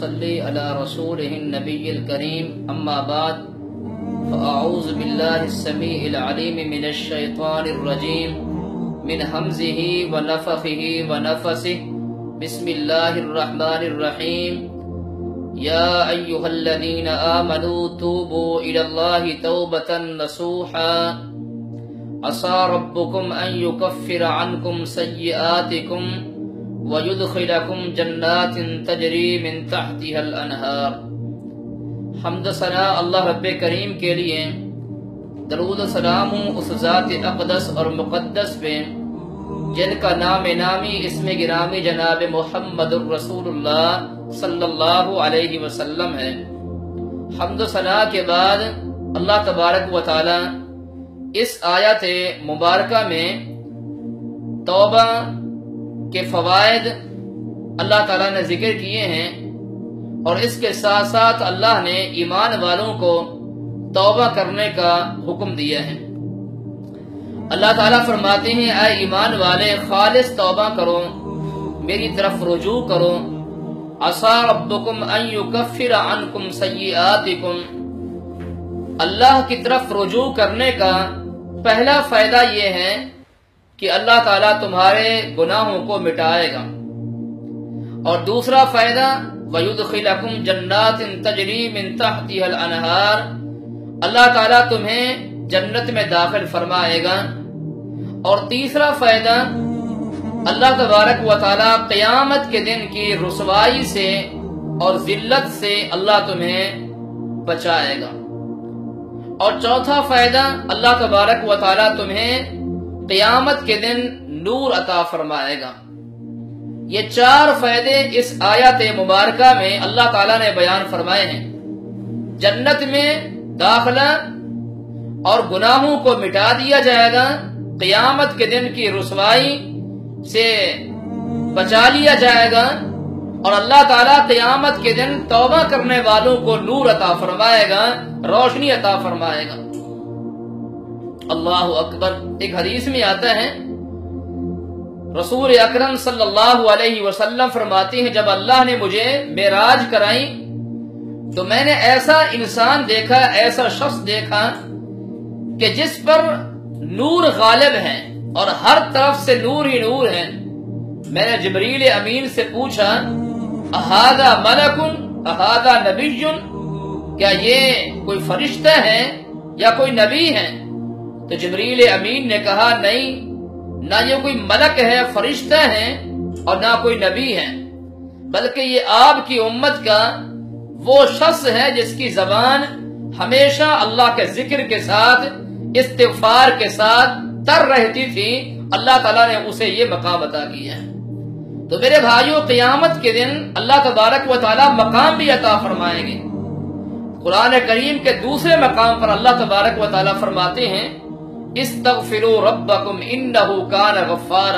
نصلي على رسوله النبي الكريم أما بعد فأعوذ بالله السميع العليم من الشيطان الرجيم من همزه ونفخه ونفسه بسم الله الرحمن الرحيم يا أيها الذين آمنوا توبوا إلى الله توبة نصوحا عسى ربكم أن يكفر عنكم سيئاتكم ويدخلكم جنات تجری من تحتها الانہار۔ حمد و ثنا اللہ رب کریم کے لیے، درود و سلام اس ذات اقدس اور مقدس پہ جن کا نام نامی اسم گرامی جناب محمد الرسول اللہ صلی اللہ علیہ وسلم ہے۔ حمد و ثنا کے بعد اللہ تبارک و تعالی اس آیت مبارکہ میں توبہ کے فوائد اللہ تعالیٰ نے ذکر کیے ہیں، اور اس کے ساتھ ساتھ اللہ نے ایمان والوں کو توبہ کرنے کا حکم دیا ہے۔ اللہ تعالیٰ فرماتے ہیں اے ایمان والے خالص توبہ کرو، میری طرف رجوع کرو۔ عسى ربكم ان يكفر عنكم سيئاتكم، اللہ کی طرف رجوع کرنے کا پہلا فائدہ یہ ہے کہ اللہ تعالیٰ تمہارے گناہوں کو مٹائے گا، اور دوسرا فائدہ وَيُدْخِلَكُمْ جَنَّاتٍ تَجْرِي مِن تَحْتِهَا الْأَنْهَارُ، اللہ تعالیٰ تمہیں جنت میں داخل فرمائے گا، اور تیسرا فائدہ اللہ تبارک و تعالیٰ قیامت کے دن کی رسوائی سے اور ذلت سے اللہ تمہیں بچائے گا، اور چوتھا فائدہ اللہ تبارک و تعالیٰ تمہیں قیامت کے دن نور عطا فرمائے گا۔ یہ چار فائدے اس آیت مبارکہ میں اللہ تعالیٰ نے بیان فرمائے ہیں۔ جنت میں داخلہ اور گناہوں کو مٹا دیا جائے گا، قیامت کے دن کی رسوائی سے بچا لیا جائے گا، اور اللہ تعالیٰ قیامت کے دن توبہ کرنے والوں کو نور عطا فرمائے گا، روشنی عطا فرمائے گا۔ اللہ اکبر۔ ایک حدیث میں آتا ہے رسول اکرم صلی اللہ علیہ وسلم فرماتے ہیں جب اللہ نے مجھے معراج کرائی تو میں نے ایسا انسان دیکھا، ایسا شخص دیکھا کہ جس پر نور غالب ہے اور ہر طرف سے نور ہی نور ہے۔ میں نے جبریل امین سے پوچھا اہذا ملک اہذا نبی، کیا یہ کوئی فرشتہ ہے یا کوئی نبی ہے؟ تو جبریل امین نے کہا نہیں، نہ یہ کوئی ملک ہے، فرشتہ ہے، اور نہ کوئی نبی ہے، بلکہ یہ آپ کی امت کا وہ شخص ہے جس کی زبان ہمیشہ اللہ کے ذکر کے ساتھ، استغفار کے ساتھ تر رہتی تھی۔ اللہ تعالیٰ نے اسے یہ مقام عطا کیا ہے۔ تو میرے بھائیوں، قیامت کے دن اللہ تبارک و تعالیٰ مقام بھی عطا فرمائیں گے۔ قرآن کریم کے دوسرے مقام پر اللہ تبارک و تعالیٰ فرماتے ہیں استغفروا ربکم انہ کان غفارا،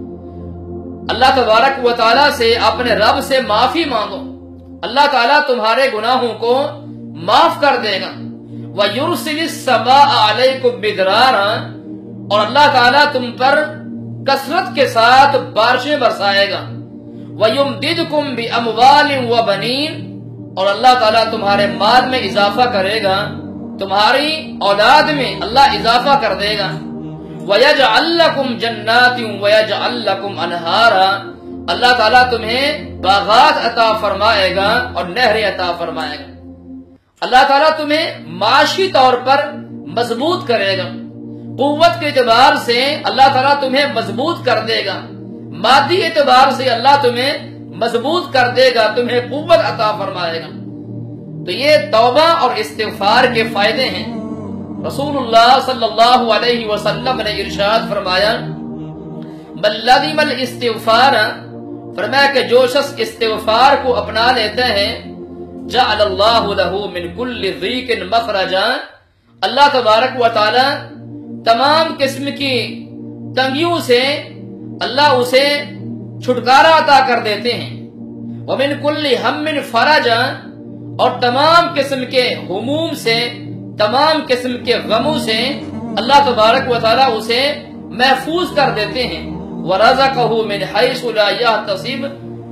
اللہ تبارک و تعالیٰ سے، اپنے رب سے معافی مانگو، اللہ تعالیٰ تمہارے گناہوں کو معاف کر دے گا۔ وَيُرْسِلِ السَّمَاءَ عَلَيْكُمْ مِدْرَارًا، اور اللہ تعالیٰ تم پر کثرت کے ساتھ بارشیں برسائے گا۔ وَيُمْدِدْكُمْ بِأَمْوَالٍ وَبَنِينَ، اور اللہ تعالیٰ تمہارے مال میں اضافہ کرے گا، تمہاری اولاد میں اللہ اضافہ کر دے گا۔ وَيَجْعَلْ لَكُمْ جَنَّاتٍ وَيَجْعَلْ لَكُمْ أَنْهَارًا، اللہ تعالیٰ تمہیں باغات عطا فرمائے گا اور نہریں عطا فرمائے گا۔ اللہ تعالیٰ تمہیں معاشی طور پر مضبوط کرے گا، قوت کے اعتبار سے اللہ تعالیٰ تمہیں مضبوط کر دے گا، مادی اعتبار سے اللہ تمہیں مضبوط کر دے گا، تمہیں قوت عطا فرمائے گا۔ تو یہ توبہ اور استغفار کے فائدے ہیں۔ رسول اللہ صلی اللہ علیہ وسلم نے ارشاد فرمایا بل لزم الاستغفار، فرمایا کہ جو شخص استغفار کو اپنا لیتا ہے جعل اللہ لہ من کل ضیق مخرجا، اللہ تبارک و تعالی تمام قسم کی تنگیوں سے اللہ اسے چھٹکارا عطا کر دیتے ہیں۔ ومن کل ہم فرجا، اور تمام قسم کے ہموم سے، تمام قسم کے غموں سے اللہ تبارک و تعالی اسے محفوظ کر دیتے ہیں۔ وَرَزَقَهُ مِنْ حَيْثُ لَا يَحْتَسِبُ،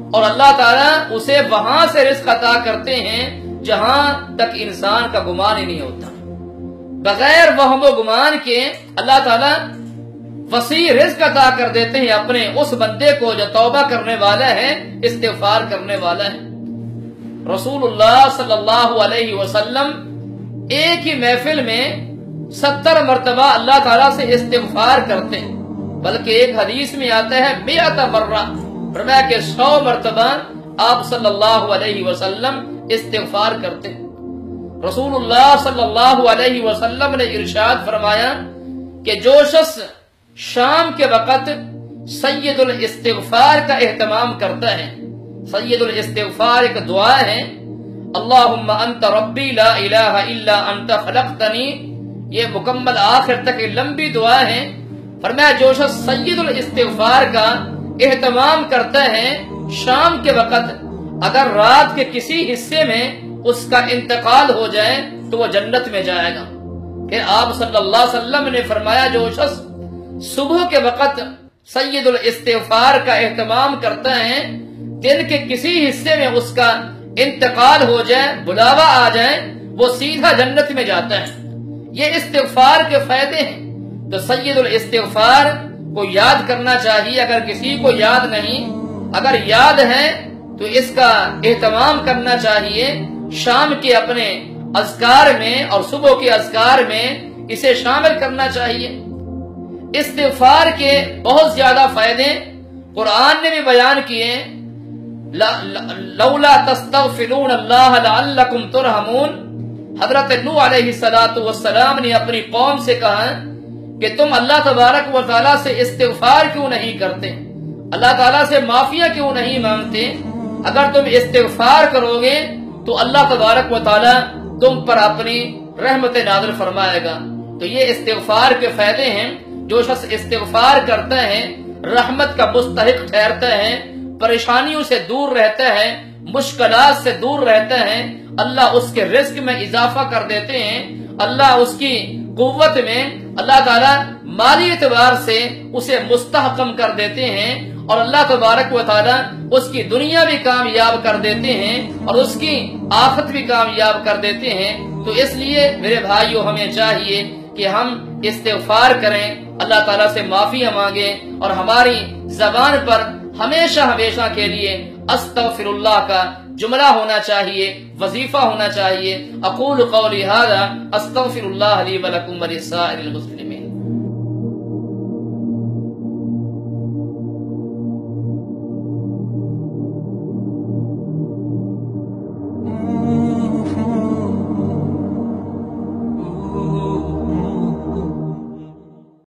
اور اللہ تعالیٰ اسے وہاں سے رزق عطا کرتے ہیں جہاں تک انسان کا گمان ہی نہیں ہوتا۔ بغیر وہم و گمان کے اللہ تعالیٰ وسیع رزق عطا کر دیتے ہیں اپنے اس بندے کو جو توبہ کرنے والا ہے، استغفار کرنے والا ہے۔ رسول اللہ صلی اللہ علیہ وسلم ایک ہی محفل میں 70 مرتبہ اللہ تعالیٰ سے استغفار کرتے ہیں، بلکہ ایک حدیث میں آتا ہے 100 مرہ، فرمایا کہ 100 مرتبہ آپ صلی اللہ علیہ وسلم استغفار کرتے ہیں۔ رسول اللہ صلی اللہ علیہ وسلم نے ارشاد فرمایا کہ جو شخص شام کے وقت سید الاستغفار کا اہتمام کرتا ہے، سید الاستغفار ایک دعا ہے، اللہم انت ربی لا الہ الا انت خلقتنی، یہ مکمل آخر تک لمبی دعا ہے۔ فرمایا جو شخص سید الاستغفار کا اہتمام کرتا ہے شام کے وقت، اگر رات کے کسی حصے میں اس کا انتقال ہو جائے تو وہ جنت میں جائے گا۔ پھر آپ صلی اللہ علیہ وسلم نے فرمایا جو شخص صبح کے وقت سید الاستغفار کا اہتمام کرتا ہے، دن کے کسی حصے میں اس کا انتقال ہو جائے، بلاوا آ جائے، وہ سیدھا جنت میں جاتا ہے۔ یہ استغفار کے فائدے ہیں۔ تو سید الاستغفار کو یاد کرنا چاہیے، اگر کسی کو یاد نہیں، اگر یاد ہے تو اس کا اہتمام کرنا چاہیے، شام کے اپنے اذکار میں اور صبح کے اذکار میں اسے شامل کرنا چاہیے۔ استغفار کے بہت زیادہ فائدے قرآن نے بھی بیان کیے، لولا تستغفرون اللہ لعلکم ترحمون۔ حضرت نوح علیہ السلام نے اپنی قوم سے کہا کہ تم اللہ تبارک و تعالیٰ سے استغفار کیوں نہیں کرتے، اللہ تعالیٰ سے معافیاں کیوں نہیں مانگتے؟ اگر تم استغفار کرو گے تو اللہ تبارک و تعالیٰ تم پر اپنی رحمت نازل فرمائے گا۔ تو یہ استغفار کے فائدے ہیں۔ جو شخص استغفار کرتا ہے رحمت کا مستحق ٹھہرتا ہے، پریشانیوں سے دور رہتا ہے، مشکلات سے دور رہتا ہے، اللہ اس کے رزق میں اضافہ کر دیتے ہیں، اللہ اس کی قوت میں اللہ تعالیٰ مالی اعتبار سے اسے مستحکم کر دیتے ہیں، اور اللہ تبارک و تعالیٰ اس کی دنیا بھی کامیاب کر دیتے ہیں اور اس کی آخرت بھی کامیاب کر دیتے ہیں۔ تو اس لیے میرے بھائیوں ہمیں چاہیے کہ ہم استغفار کریں، اللہ تعالیٰ سے معافیاں مانگیں، اور ہماری زبان پر ہمیشہ ہمیشہ کے لیے استغفر اللہ کا جملہ ہونا چاہیے، وظیفہ ہونا چاہیے۔ اقول قولی ھذا استغفر اللہ لی ولکم ولسائر المسلمین۔